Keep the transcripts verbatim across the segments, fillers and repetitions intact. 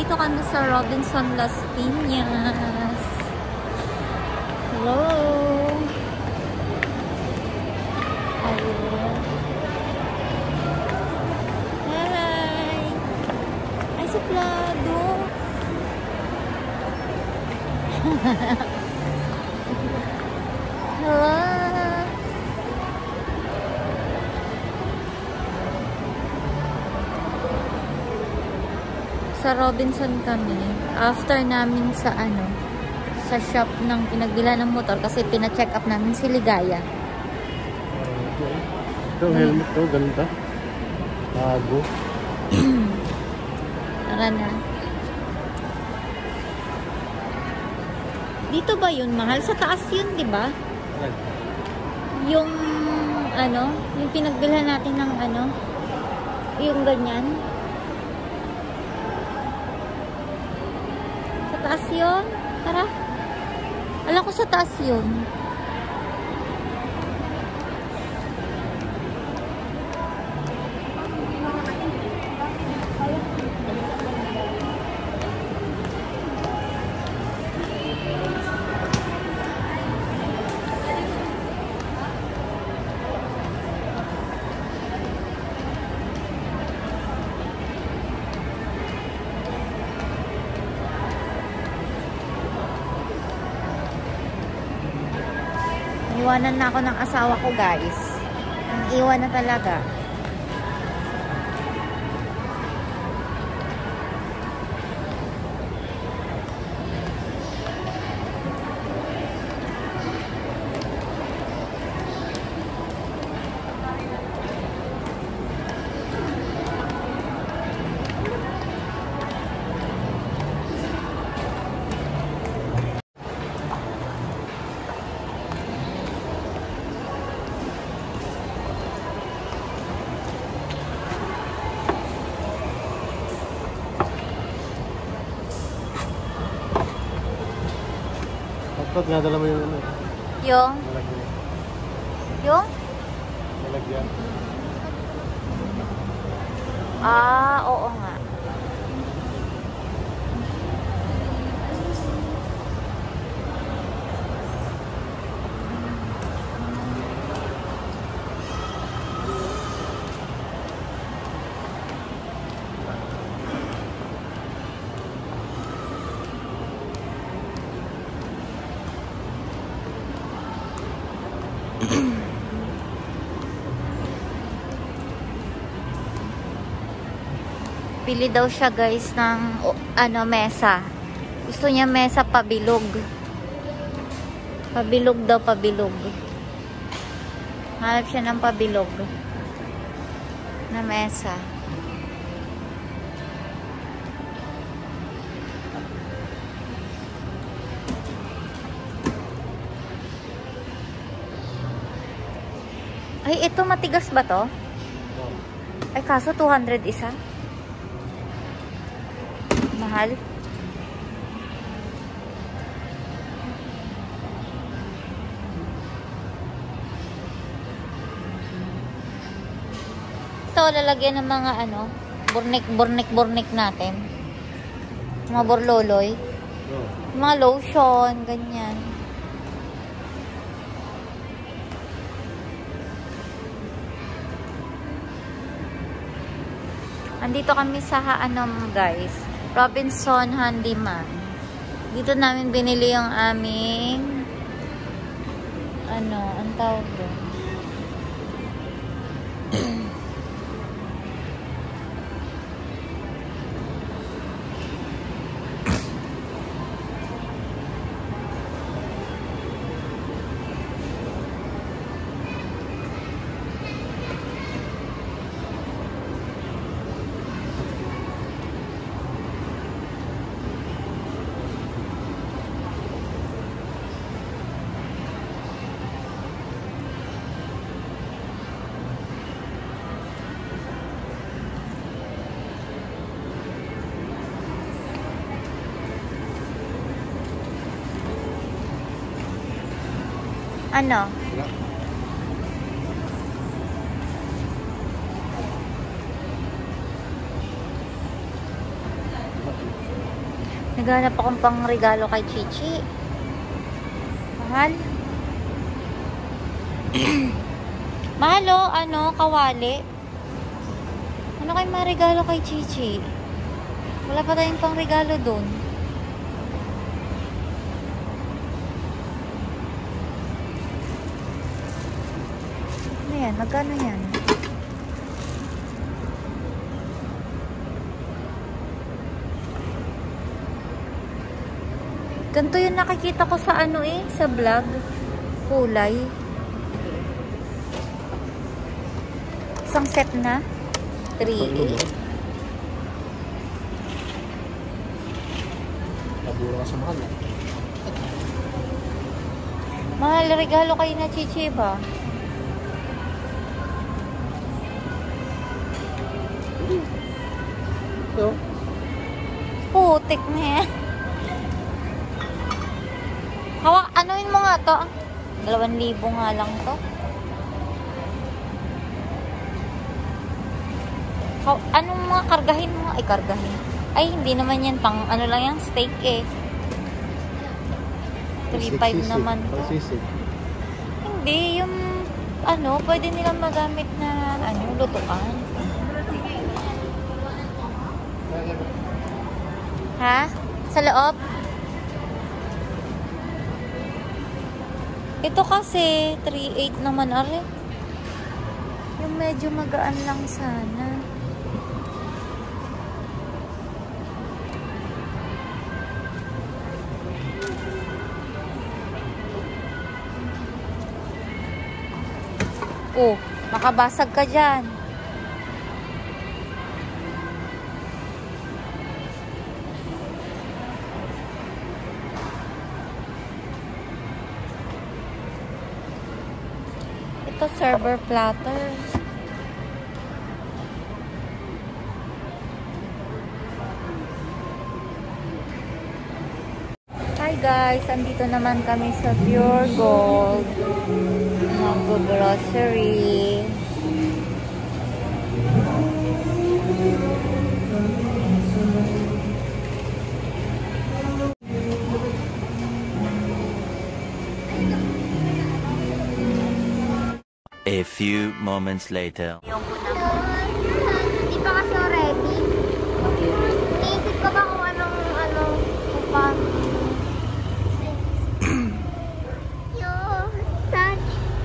Nandito kami sa Robinson Las Piñas. Hello! Hello! Hi! Ay, suplado! Hello! Sa Robinson kami. After namin sa ano, sa shop ng pinagbila ng motor kasi pina-check up namin si Ligaya. Ito, helmet to, ganda. Bago. Tara na. Dito ba yun, mahal? Sa taas yun, di ba? Yung, ano, yung pinagbilhan natin ng ano, yung ganyan. Sa taas yun? Tara. Alam ko sa taas yun. Iwanan na ako ng asawa ko, guys. Ang iwan na talaga. Dapat nga dala mo yung ano. Yung? Malagyan. Yung? Malagyan. Ah, oo nga. Pili daw siya, guys, ng o, ano, mesa. Gusto niya mesa pabilog. Pabilog daw, pabilog. Hanap siya ng pabilog na mesa. Ay, ito matigas ba to? Ay, kaso two hundred isa. Mahal. Ito, lalagyan ng mga ano, burnik, burnik, burnik natin. Mga borloloy. Mga lotion, ganyan. Andito kami sa ano, guys, Robinson Handyman. Dito namin binili yung aming ano, ang tawag doon. Ano? Naghanap akong pang regalo kay Chichi. Mahal. Mahal o, ano, kawali. Ano kayo marigalo kay Chichi? Wala pa tayong pang regalo dun. Ano yan? Magkano yan? Ganito yung nakikita ko sa ano eh, sa vlog. Kulay. Isang set na. three eight. Tabura ka sa mahal. Mahal, regalo kayo na Chichi ba? Ito. Putik na yan. Hawak, anuin mo nga to. Dalawang libo nga lang to. Haw, anong mga kargahin mo? Ay, kargahin. Ay, hindi naman yan. Pang, ano lang yan, steak eh. three five naman to. Hindi, yung, ano, pwede nilang magamit na, ano, lutuan. Ha? Sa loob? Ito kasi, three eight naman, are. Yung medyo magaan lang sana. Oh, makabasag ka dyan. Ito, server platter. Hi guys, andito naman kami sa Pure Gold. Mag-grocery. A few moments later. Hindi pa kasi ready. Iisip ko ba kung anong, ano, kung paano. Yo, touch.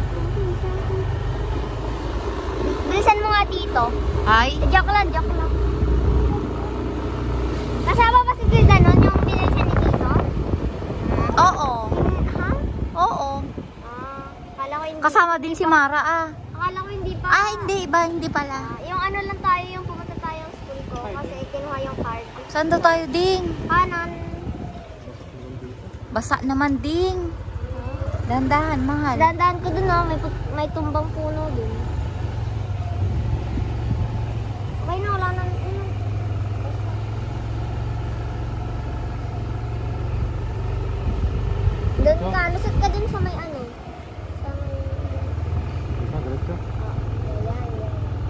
Bilisan mo nga dito. Ay? Joke lang, joke lang. Kasama ba si Gilda nun yung bilisan ni Tito? Oo. Ha? Oo. Ah, akala ko hindi. Kasama din si Mara ah. Akala ko hindi pa. Ah, hindi. Iba, hindi pala. Ah, yung ano lang tayo, yung pumunta tayo sa school ko kasi kinuha yung card. Saan daw tayo, Ding? Kanan. Basa naman, Ding. Dandahan, mahal. Dandaan ko dun, oh. May, put- may tumbang puno dun. Okay na, wala nang ano. Doon ka, lusot ka dun sa may ano. Sa may... Oh, ayan, ayan.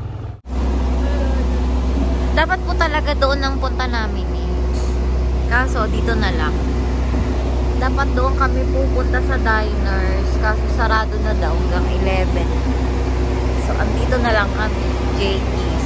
Dapat po talaga doon ang punta namin eh. Kaso, dito na lang. Dapat doon kami pupunta sa diners. Kaso, sarado na daw hanggang eleven. So, andito na lang kami. J T's.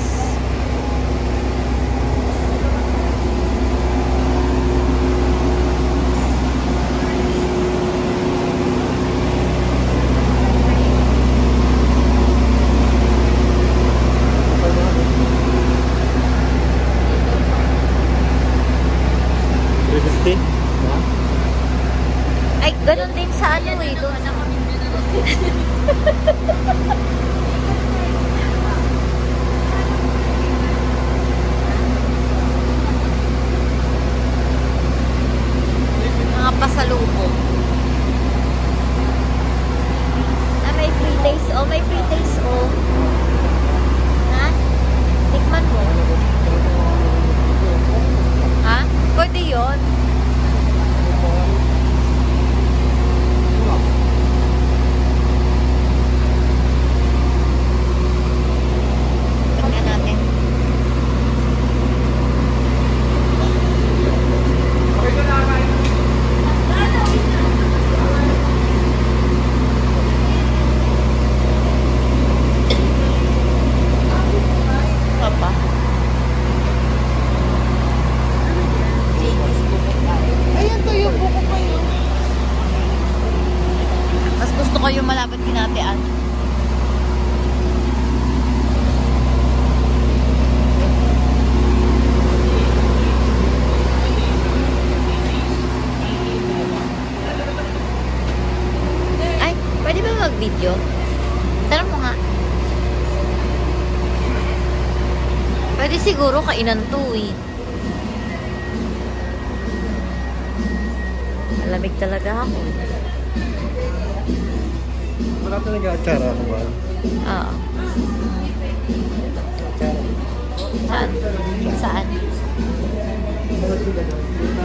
three fifty? Ha? Ay, ganun din sa ano eh. Doon sa kami. Mga pasalubong. Ah, may free days. Oh, may free days. Oh. Ha? Tikman mo. Ha? Pwede yun. ko yung malapit kinatean. Ay, pwede ba mag-video? Tanong mo nga. Pwede siguro kainan to eh. Malamig talaga ako. Wala talaga atsara ako ba? Oo. Atsara. Saan? Saan?